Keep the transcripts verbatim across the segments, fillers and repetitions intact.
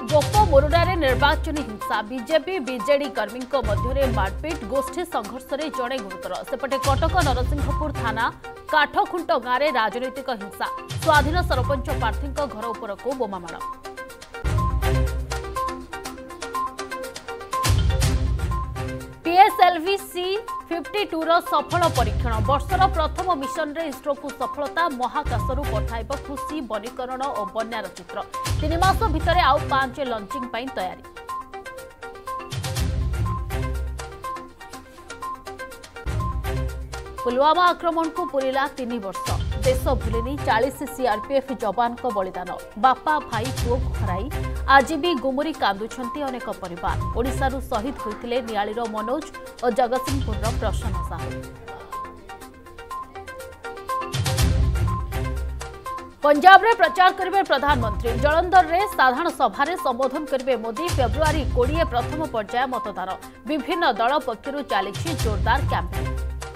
गोप मोरडारे निर्वाचन हिंसा BJP BJD कर्मी मध्य मारपिट गोष्ठी संघर्ष में जड़े गुरुतर सेपटे कटक नरसिंहपुर थाना काठखुंट गांव में राजनैतिक हिंसा स्वाधीन सरपंच प्रार्थी घर उपरकू बोमामाड़। पीएसएलवी-सी बावन रो सफल परीक्षण वर्षर प्रथम मिशन रे इसरो को सफलता महाकाशरू पठाइब कृषि वनीकरण और बन्यार चित्र तीन मास भितर आउ पांच लॉन्चिंग पाई तैयारी। पुलवामा आक्रमण को पूरिला तीन वर्ष देश भूलिनी चालीस सीआरपीएफ जवान को बलिदान बापा भाई पुओ हराई आज भी गुमुरी कांदुछंती अनेक परिवार। ओडिशारू शहीद होइतिले नियालीर मनोज और जगतसिंहपुर प्रसन्न साहू। पंजाब रे प्रचार करिवे प्रधानमंत्री जलंधर रे साधारण सभा संबोधन करिवे मोदी फेब्रुआरी बीस प्रथम पर्याय मतदान विभिन्न दल पक्षरु चालिछि जोरदार कैंपेन।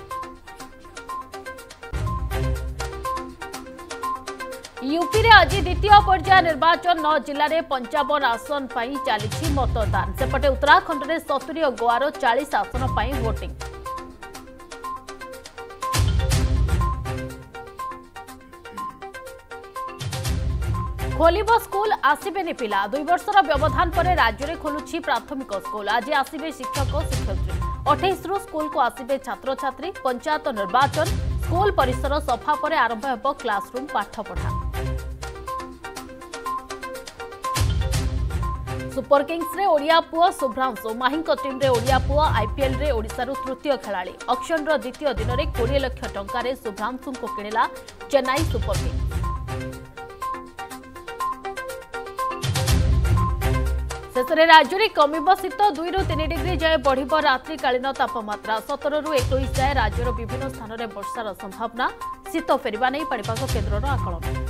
यूपी रे आज द्वितीय पर्याय निर्वाचन नौ जिले में पंचावन आसन पर चली मतदान सेपटे उत्तराखंड में सत्तरी और गोवार चालीस आसन पर वोटिंग। खोलिब स्कूल आसबेनि पिला दुई वर्षर व्यवधान पर राज्य में खोलुछि प्राथमिक स्कूल आज आसबे शिक्षक शिक्षयित्री अठाईस रु स्कूल को आसबे छात्र छात्री पंचायत निर्वाचन स्कूल परिसर सफा पर आरंभ होब क्लासरूम पाठपढ़ा। सुपर किंग्स रे ओडिया पुओ शुभ्रांशु माही टीम रे ओडिया पुओ आईपीएल रे ओडिशारू तृतीय खेलाड़ी ऑक्शन रो द्वितीय दिन में बीस लाख टंका रे शुभ्रांशु को किणिला चेन्नई सुपर किंग्स। शेष में राज्य में कमिब शीत दुई रु तीन डिग्री जाए बढ़ रात्रिकालीन तापमात्रा सतर रु इक्कीस जाए राज्यर विभिन्न स्थान में वर्षार संभावना शीत फेरिबा नहीं पाणीपाग केन्द्र आकलन।